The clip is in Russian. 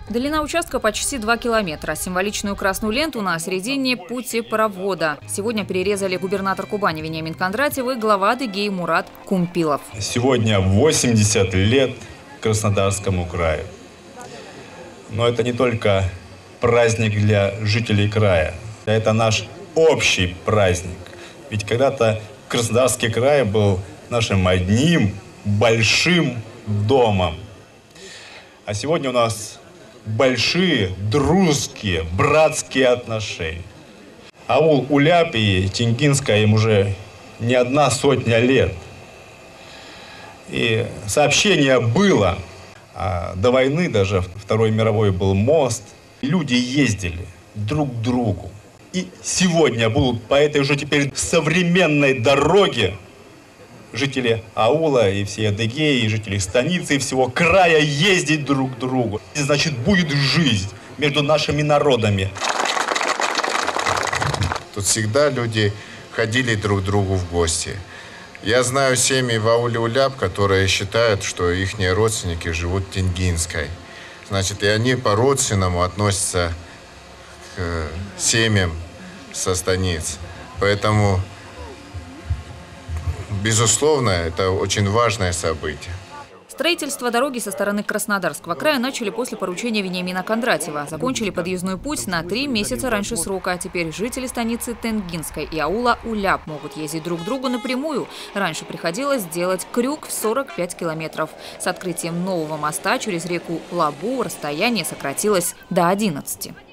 Длина участка почти 2 километра. Символичную красную ленту на середине путепровода сегодня перерезали губернатор Кубани Вениамин Кондратьев и глава Адыгеи Мурат Кумпилов. Сегодня 80 лет Краснодарскому краю. Но это не только праздник для жителей края. Это наш общий праздник. Ведь когда-то Краснодарский край был нашим одним большим домом. А сегодня у нас большие, дружеские, братские отношения. Аул Уляп и Тенгинская им уже не 100 лет. И сообщение было. А до войны, даже Второй мировой, был мост. Люди ездили друг к другу. И сегодня будут по этой уже теперь современной дороге жители аула и всей Адыгеи, и жители станицы, и всего края ездить друг к другу. И, значит, будет жизнь между нашими народами. Тут всегда люди ходили друг к другу в гости. Я знаю семьи в ауле Уляп, которые считают, что их родственники живут в Тенгинской. Значит, и они по-родственному относятся к семьям со станиц. Поэтому, безусловно, это очень важное событие. Строительство дороги со стороны Краснодарского края начали после поручения Вениамина Кондратьева. Закончили подъездной путь на 3 месяца раньше срока. Теперь жители станицы Тенгинской и аула Уляп могут ездить друг к другу напрямую. Раньше приходилось делать крюк в 45 километров. С открытием нового моста через реку Лабу расстояние сократилось до 11.